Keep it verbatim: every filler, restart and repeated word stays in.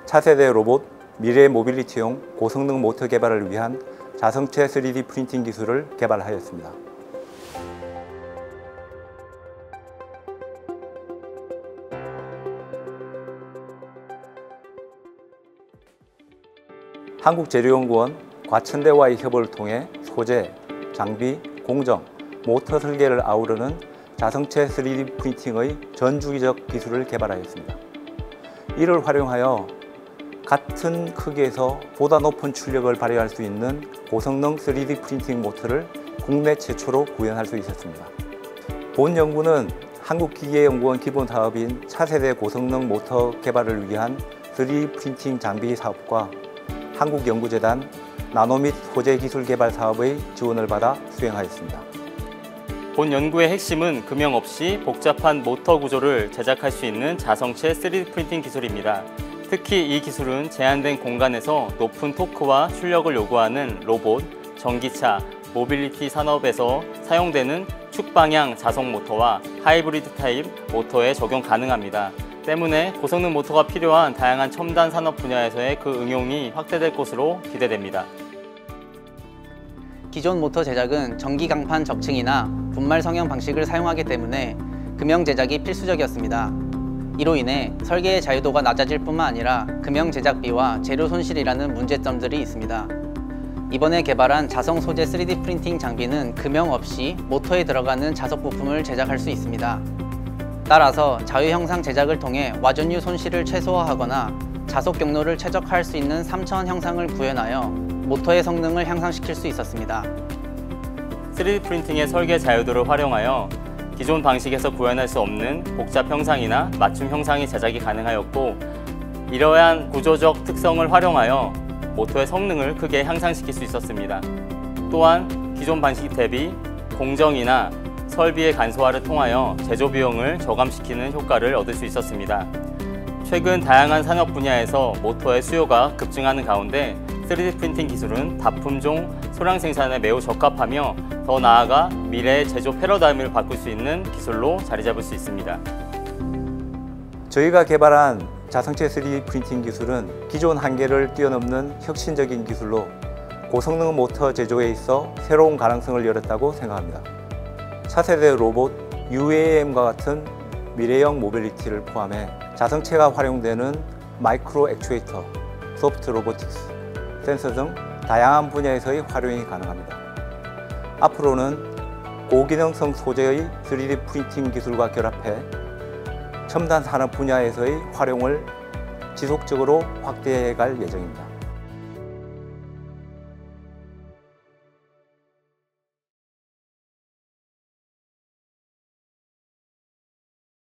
차세대 로봇 미래 모빌리티용 고성능 모터 개발을 위한 자성체 쓰리디 프린팅 기술을 개발하였습니다. 한국재료연구원 과천대와의 협업을 통해 소재, 장비, 공정, 모터 설계를 아우르는 자성체 쓰리디 프린팅의 전주기적 기술을 개발하였습니다. 이를 활용하여 같은 크기에서 보다 높은 출력을 발휘할 수 있는 고성능 쓰리디 프린팅 모터를 국내 최초로 구현할 수 있었습니다. 본 연구는 한국기계연구원 기본 사업인 차세대 고성능 모터 개발을 위한 쓰리디 프린팅 장비 사업과 한국연구재단 나노 및 소재 기술 개발 사업의 지원을 받아 수행하였습니다. 본 연구의 핵심은 금형 없이 복잡한 모터 구조를 제작할 수 있는 자성체 쓰리디 프린팅 기술입니다. 특히 이 기술은 제한된 공간에서 높은 토크와 출력을 요구하는 로봇, 전기차, 모빌리티 산업에서 사용되는 축방향 자석 모터와 하이브리드 타입 모터에 적용 가능합니다. 때문에 고성능 모터가 필요한 다양한 첨단 산업 분야에서의 그 응용이 확대될 것으로 기대됩니다. 기존 모터 제작은 전기 강판 적층이나 분말 성형 방식을 사용하기 때문에 금형 제작이 필수적이었습니다. 이로 인해 설계의 자유도가 낮아질 뿐만 아니라 금형 제작비와 재료 손실이라는 문제점들이 있습니다. 이번에 개발한 자성 소재 쓰리디 프린팅 장비는 금형 없이 모터에 들어가는 자석 부품을 제작할 수 있습니다. 따라서 자유 형상 제작을 통해 와전류 손실을 최소화하거나 자석 경로를 최적화할 수 있는 삼차원 형상을 구현하여 모터의 성능을 향상시킬 수 있었습니다. 쓰리디 프린팅의 설계 자유도를 활용하여 기존 방식에서 구현할 수 없는 복잡 형상이나 맞춤 형상이 제작이 가능하였고, 이러한 구조적 특성을 활용하여 모터의 성능을 크게 향상시킬 수 있었습니다. 또한 기존 방식 대비 공정이나 설비의 간소화를 통하여 제조 비용을 저감시키는 효과를 얻을 수 있었습니다. 최근 다양한 산업 분야에서 모터의 수요가 급증하는 가운데 쓰리디 프린팅 기술은 다품종 소량 생산에 매우 적합하며 더 나아가 미래의 제조 패러다임을 바꿀 수 있는 기술로 자리 잡을 수 있습니다. 저희가 개발한 자성체 쓰리디 프린팅 기술은 기존 한계를 뛰어넘는 혁신적인 기술로 고성능 모터 제조에 있어 새로운 가능성을 열었다고 생각합니다. 차세대 로봇 유에이엠과 같은 미래형 모빌리티를 포함해 자성체가 활용되는 마이크로 액추에이터, 소프트 로보틱스, 센서 등 다양한 분야에서의 활용이 가능합니다. 앞으로는 고기능성 소재의 쓰리디 프린팅 기술과 결합해 첨단 산업 분야에서의 활용을 지속적으로 확대해 갈 예정입니다.